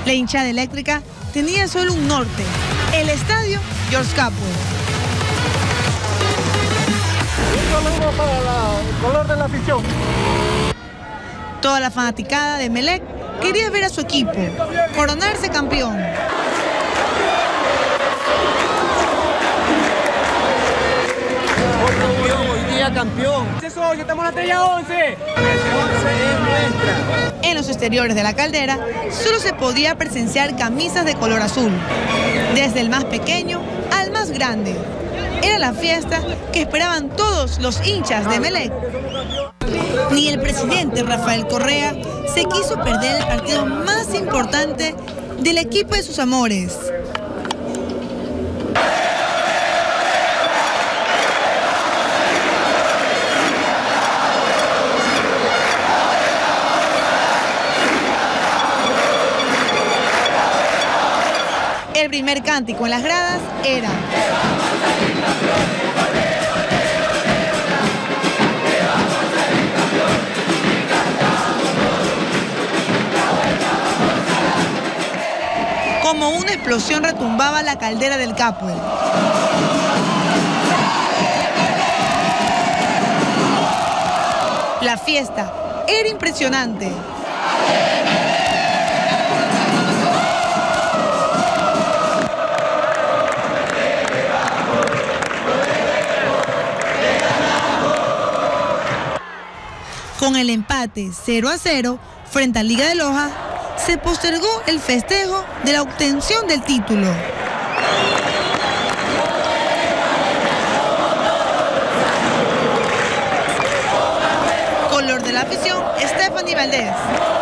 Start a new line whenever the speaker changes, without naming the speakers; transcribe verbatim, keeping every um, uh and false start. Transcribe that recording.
La hinchada eléctrica tenía solo un norte, el estadio George Capwell.
Un saludo para la, el color de la afición.
Toda la fanaticada de Emelec quería ver a su equipo coronarse campeón.
Campeón, hoy día campeón.
Eso, ya estamos en la estrella once.
once es nuestra.
En los exteriores de la caldera solo se podía presenciar camisas de color azul, desde el más pequeño al más grande. Era la fiesta que esperaban todos los hinchas de Emelec. Ni el presidente Rafael Correa se quiso perder el partido más importante del equipo de sus amores. El primer cántico en las gradas era: como una explosión retumbaba la caldera del Capwell. La fiesta era impresionante. Con el empate cero a cero frente a Liga de Loja, se postergó el festejo de la obtención del título. Color de la afición, Stephanie Valdés.